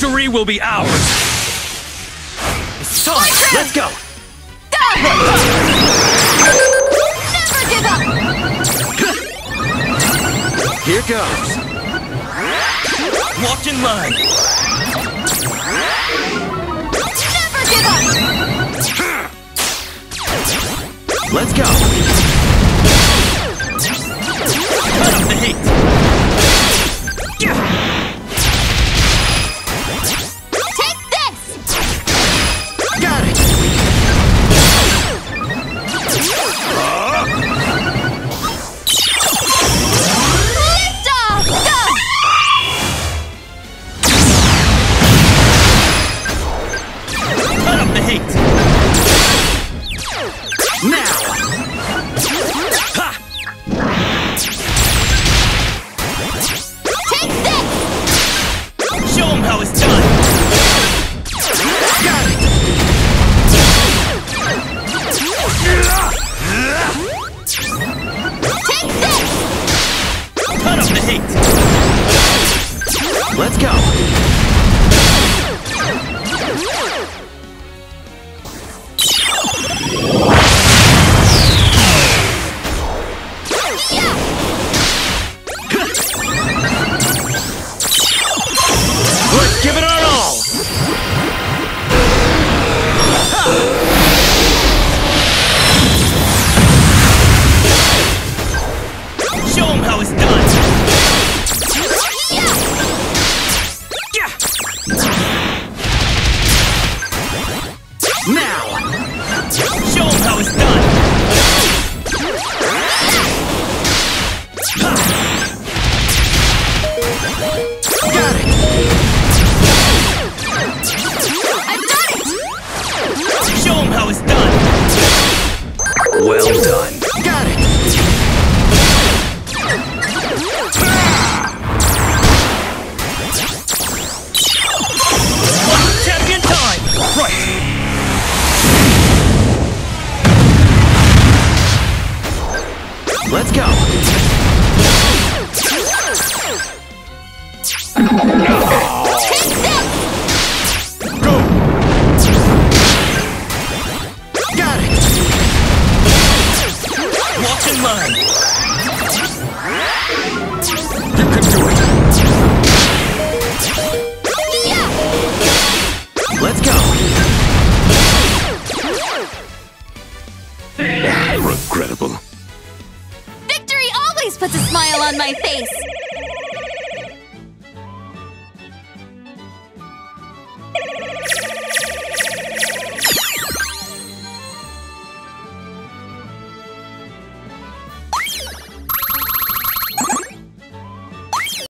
Victory will be ours! It's time! Let's go! Never give up! Here goes! Walk in line! Never give up! Let's go! Cut up the heat! Take this! Got it! Lift off! Go! Cut up the heat! Now! Ha! Take this! Show 'em how it's done! Got it! Take this! Cut up the heat! Let's go! Let's give it our all! Show 'em how it's done! Yeah! Now! Show 'em how it's done! Ha! Got it! I've done it! Show 'em how it's done! Well done! Got it! Champion time! Right! Let's go! Go! Got it! Walk in line! You can do it! Let's go! Regrettable. Victory always puts a smile on my face!